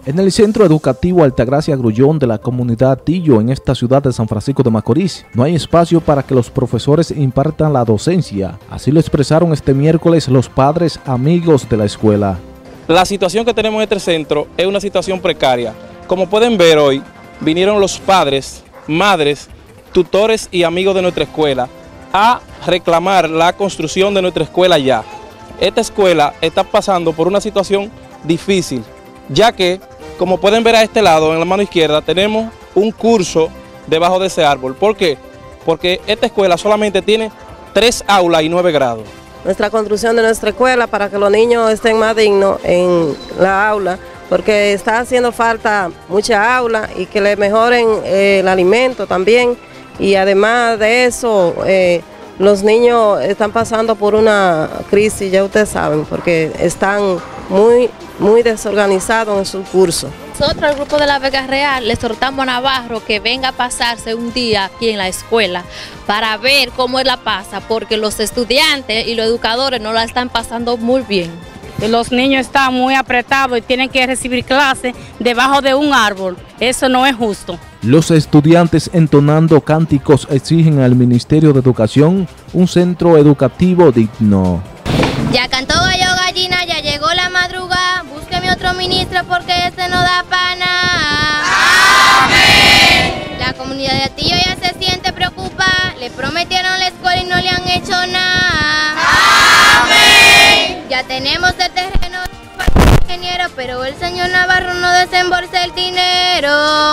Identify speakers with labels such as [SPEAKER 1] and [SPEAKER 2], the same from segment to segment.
[SPEAKER 1] En el Centro Educativo Altagracia Grullón de la comunidad Tillo, en esta ciudad de San Francisco de Macorís, no hay espacio para que los profesores impartan la docencia. Así lo expresaron este miércoles los padres amigos de la escuela.
[SPEAKER 2] La situación que tenemos en este centro es una situación precaria. Como pueden ver hoy, vinieron los padres, madres, tutores y amigos de nuestra escuela a reclamar la construcción de nuestra escuela ya. Esta escuela está pasando por una situación difícil, ya que, como pueden ver a este lado, en la mano izquierda, tenemos un curso debajo de ese árbol. ¿Por qué? Porque esta escuela solamente tiene 3 aulas y 9 grados.
[SPEAKER 3] Nuestra construcción de nuestra escuela para que los niños estén más dignos en la aula, porque está haciendo falta mucha aula y que le mejoren el alimento también. Y además de eso, los niños están pasando por una crisis, ya ustedes saben, porque están muy desorganizados en su curso.
[SPEAKER 4] Nosotros, el grupo de la Vega Real, le exhortamos a Navarro que venga a pasarse un día aquí en la escuela para ver cómo él la pasa, porque los estudiantes y los educadores no la están pasando muy bien.
[SPEAKER 5] Los niños están muy apretados y tienen que recibir clases debajo de un árbol. Eso no es justo.
[SPEAKER 1] Los estudiantes entonando cánticos exigen al Ministerio de Educación un centro educativo digno.
[SPEAKER 6] Ya cantó gallo gallina, ya llegó la madrugada, búsqueme otro ministro porque este no da pana. ¡Amén! La comunidad de Atillo ya se siente preocupada, le prometieron la escuela y no le han hecho nada. ¡Amén! Ya tenemos el terreno para el ingeniero, pero el señor Navarro no desembolsa el dinero.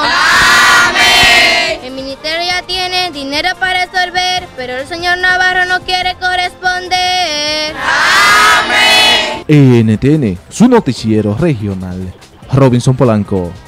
[SPEAKER 6] ¡Amén! El ministerio ya tiene dinero para resolver, pero el señor Navarro no quiere corresponder.
[SPEAKER 1] NTN, su noticiero regional. Robinson Polanco.